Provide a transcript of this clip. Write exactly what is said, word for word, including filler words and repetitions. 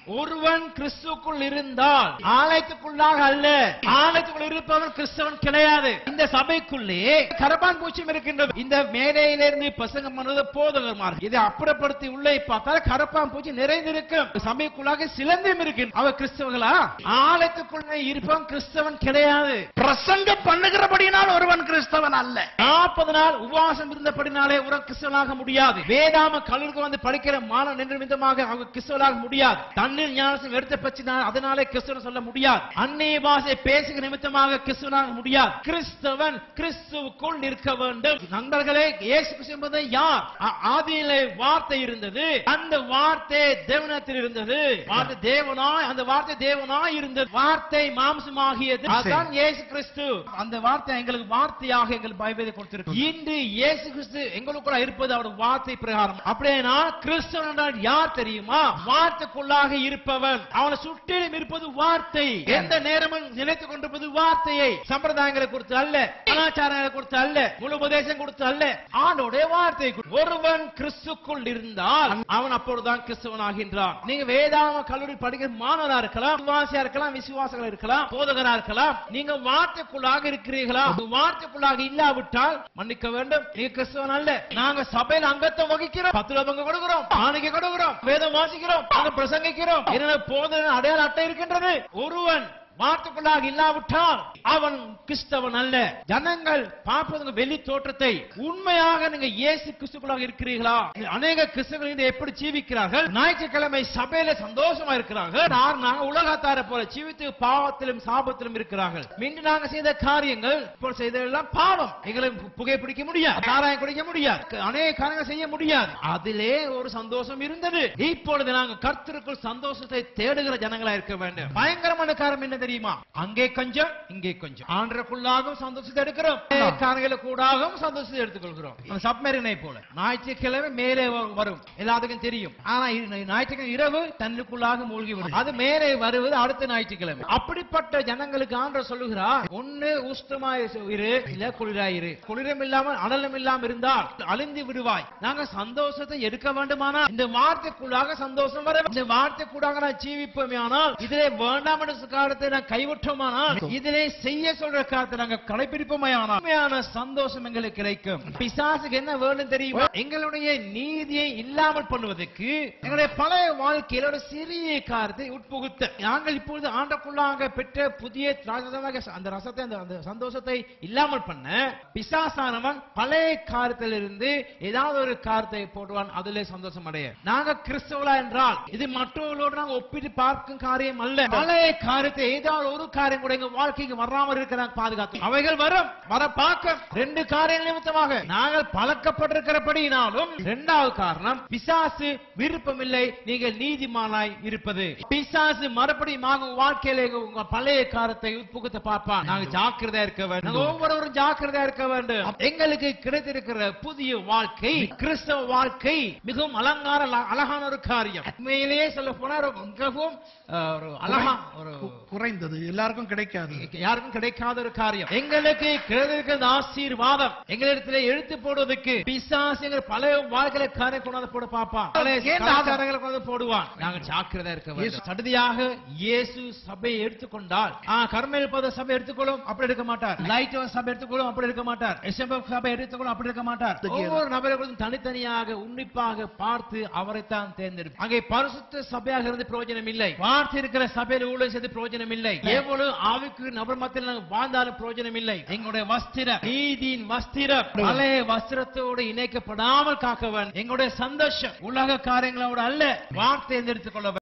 ஒருவன் கிறிஸ்துக்குள் இருந்தால் ஆலயத்துக்குள்ளாக அல்ல, ஆலயத்துக்குள் இருப்பவன் கிறிஸ்தவன் கிடையாது. இந்த சபைக்குள்ளே கரப்பான் பூச்சியும் இருக்கின்றது. இந்த மேடையிலிருந்து பிரசங்கம் பண்ணது போதகமார் இதை அப்புறப்படுத்தி உள்ளே பார்த்தால் கரப்பான் பூச்சி நிறைந்திருக்கும். சபைக்குள்ளாக சிலந்தியும் இருக்கின்ற அவர் கிறிஸ்தவர்களா? ஆலயத்துக்குள்ளே இருப்பவன் கிறிஸ்தவன் கிடையாது. பிரசங்கம் பண்ணுகிறபடினால் ஒருவன் கிறிஸ்தவன் அல்ல. நாற்பது நாள் உபவாசம் இருந்தபடினாலே ஒரு கிறிஸ்தவனாக முடியாது. வேதாம கல்லூரிக்கு வந்து படிக்கிற மாணவன் நிமித்தமாக அவங்க கிறிஸ்தவனாக முடியாது. தண்ணீர் ஞானசம் எடுத்த பட்சத்தினால் அதனாலே கிறிஸ்தவன் சொல்ல முடியாது. அந்நிய பாஷை பேசுகிற நிமித்தமாக கிறிஸ்தவனாக முடியாது. கிறிஸ்தவன் கிறிஸ்துவுக்குள் நிற்க வேண்டும். நண்பர்களே, இயேசு கிறிஸ்து என்பது யார்? ஆதியிலே வார்த்தை இருந்தது, அந்த வார்த்தை தேவனிடத்தில் இருந்தது, வார்த்தை தேவனாய், அந்த வார்த்தை தேவனாய் இருந்தது, வார்த்தை மாம்சமாகியது, அதுதான் இயேசு கிறிஸ்து. அந்த வார்த்தை எங்களுக்கு வார்த்தையாக எங்கள் பைபிளை கொடுத்திருக்கு. இன்று இயேசு கிறிஸ்து எங்களுக்குள்ள இருப்பது அவருடைய வார்த்தை பிரகாரம். அப்படியே கிறிஸ்தவன் என்றால் யார் தெரியுமா? வார்த்தைக்குள்ளாக இருப்பவன். அவனை சுற்றிலும் இருப்பது வார்த்தை. எந்த நேரமும் நினைத்துக் கொண்டிருப்பது வார்த்தையை. சம்பிரதாயங்களை கொடுத்து அல்ல, கலாச்சாரங்களை கொடுத்து அல்ல, முழு உபதேசம் கொடுத்து அல்ல, ஆண்டோடைய வார்த்தை. ஒருவன் கிறிஸ்துக்குள் இருந்தால் அவன் அப்பொழுதுதான் கிறிஸ்தவன் ஆகின்றான். நீங்க வேதாம கல்லூரி படிக்கிற மாணவரா இருக்கலாம், விசுவாசியா இருக்கலாம், விசுவாசங்கள் இருக்கலாம், போதகரா இருக்கலாம். நீங்க வார்த்தைக்குள்ளாக இருக்கிறீர்களா? வார்த்தைக்குள்ளாக இல்லாவிட்டால் மன்னிக்க வேண்டும், நீங்க கிறிஸ்தவன் அல்ல. நாங்க சபையில் அங்கத்துவம் வகிக்கிறோம், பத்து ரூபாய் பங்கு கொடுக்கிறோம், காணிக்கை கொடுக்கிறோம், வேதம் வாசிக்கிறோம், நாங்க பிரசங்கிக்கிறோம். என்ன போதனை அடையாள அட்டை இருக்கின்றது. ஒருவன் வார்த்தைக்குள்ளாக இல்லாவிட்டால் அவன் கிறிஸ்தவன் அல்ல. ஜனங்கள் பார்ப்பது வெளி தோற்றத்தை. உண்மையாக நீங்க இயேசு கிறிஸ்துக்குள்ளாக இருக்கிறீர்களா? அநேக கிறிஸ்தவர்கள் எப்படி ஜீவிக்கிறார்கள்? ஞாயிற்றுக்கிழமை சபையில சந்தோஷமா இருக்கிறார்கள். நாங்க உலகத்தார போல ஜீவித்து பாவத்திலும் சாபத்திலும் இருக்கிறார்கள். மீண்டும் நாங்க செய்த காரியங்கள் இப்போ செய்ததெல்லாம் பாவம். எங்களை புகைப்பிடிக்க முடியாது, சாராயம் குடிக்க முடியாது, அநேக காரியங்கள் செய்ய முடியாது. அதிலே ஒரு சந்தோஷம் இருந்தது. இப்பொழுது நாங்க கர்த்தருக்குள் சந்தோஷத்தை தேடுகிற ஜனங்களா இருக்க வேண்டும். பயங்கரமான காரணம் என்ன தெரியுமா? அங்கே கொஞ்சம் இங்கே கொஞ்சம். ஆண்டருக்குள்ளாகவும் சந்தோஷத்தை எடுக்கிறோம், காரணங்களை கூடாகவும் சந்தோஷத்தை எடுத்துக்கொள்கிறோம். சப்மரீனை போல ஞாயிற்றுக்கிழமை மேலே வரும், எல்லாத்துக்கும் தெரியும். ஆனா ஞாயிற்றுக்கிழமை இரவு தன்னுக்குள்ளாக மூழ்கி வரும். அது மேலே வருவது அடுத்த ஞாயிற்றுக்கிழமை. அப்படிப்பட்ட ஜனங்களுக்கு ஆண்டவர் சொல்லுகிறார், ஒன்னு உஷ்ணமாய் இரு, இல்ல குளிராயிரு. குளிரம் இல்லாமல் அனலும் இல்லாமல் இருந்தால் அழிந்து விடுவாய். நாங்க சந்தோஷத்தை எடுக்க வேண்டுமானால் இந்த வார்த்தைக்குள்ளாக சந்தோஷம் வர, இந்த வார்த்தைக்குள்ளாக நான் ஜீவிப்போமே. ஆனால் இதிலே வேண்டாம் என்ற காலத்தை கைவிட்டோமானால், இதிலே செய்ய சொல்ற காலத்தை நாங்கள் கடைபிடிப்போமையானால் உண்மையான சந்தோஷம் எங்களுக்கு கிடைக்கும். பிசாசுக்கு என்ன வேணும் தெரியுமா? எங்களுடைய நீதியை இல்லாமல் பண்ணுவதற்கு எங்களுடைய பழைய வாழ்க்கையில ஒரு சிறிய காரியத்தை உட்புகுத்த. நாங்கள் இப்பொழுது ஆண்டக்குள்ளாக பெற்ற புதிய அந்த ரசத்தை, அந்த சந்தோஷத்தை இல்லாமல் பண்ண பிசாசானவன் பழைய காரியத்திலிருந்து ஏதாவது ஒரு காரியத்தை போடுவான், அதிலே சந்தோஷம் அடைய. நாங்க கிறிஸ்தவர்களா என்றால் இது மற்றவர்களோடு நாங்கள் ஒப்பிட்டு பார்க்கும் காரியம் அல்ல. பழைய காரியத்தை ஏதாவது ஒரு காரியம் கூட எங்க வாழ்க்கைக்கு வராமல் இருக்கிறாங்க பாதுகாத்து. அவைகள் வரும், வர பார்க்க. ரெண்டு காரியம் நிமித்தமாக நாங்கள் பழக்கப்பட்டிருக்கிறபடினாலும், இரண்டாவது காரணம் பிசாசு விருப்பம் இல்லை நீங்கள் நீதிமானாய் இருப்பது. பிசாசு மறுபடியும் வாழ்க்கையில உங்க பழைய காரியத்தை உட்புகுத்த பார்ப்பான். நாங்க ஜாக்கிரதையா இருக்க வேண்டும், ஒவ்வொருவரும் ஜாக்கிரதையா இருக்க வேண்டும். எங்களுக்கு கிடைத்திருக்கிற புதிய வாழ்க்கை, கிறிஸ்தவ வாழ்க்கை மிகவும் அலங்கார அழகான ஒரு காரியம். உண்மையிலேயே சொல்ல போனா மிகவும் அழகா, ஒரு குறைந்தது, எல்லாருக்கும் கிடைக்காது, யாருக்கும் கிடைக்காத ஒரு காரியம். எங்களுக்கு கிடைத்திருக்கிற ஆசீர்வாதம் எங்களிடத்தில் எழுத்து போடுவதற்கு பிசாசு எங்கள் பழைய வாழ்க்கையில காரியம் கொண்டாந்து போட பார்ப்பான், கலாச்சாரங்களை கொண்டாந்து போடுவான். நாங்கள் ஜாக்கிரதையா இருக்க வேண்டும். சடுதியாக இயேசு சபையை எடுத்துக்கொண்டால், கர்மேல் பத சபை எடுத்துக்கொள்ளும், அப்படி எடுக்க மாட்டார். லைட் சபை எடுத்துக்கொள்ளும், அப்படி எடுக்க மாட்டார். எஸ்எம்எஃப் சபை எடுத்துக்கொள்ளும், அப்படி எடுக்க மாட்டார். ஒவ்வொரு நபர்களும் தனித்தனியாக உன்னிப்பாக பார்த்து அவரைத்தான் தேர்ந்தெடுப்பார். அங்கே பரிசுத்த சபையாக இருந்து பிரயோஜனம் இல்லை, வார்த்தை இருக்கிற சபையில் ஊழியம் செய்து பிரயோஜனம் இல்லை, எவ்வளவு ஆவிக்கு நபர் மத்தியில் வாழ்ந்தாலும் பிரயோஜனம் இல்லை. எங்களுடைய வஸ்திரம், நீதியின் வஸ்திரம் பழைய வஸ்திரத்தோடு இணைக்கப்படாமல் காக்க வேண்டும். எங்களுடைய சந்தோஷம் உலக காரியங்களோடு அல்ல, வார்த்தை எடுத்துக் கொள்ள